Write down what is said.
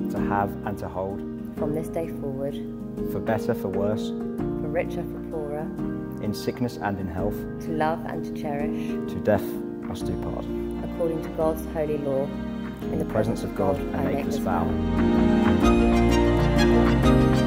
to have and to hold, from this day forward, for better, for worse, for richer, for poorer, in sickness and in health, to love and to cherish, to death us do part. according to God's holy law. In the presence of God, I make this vow.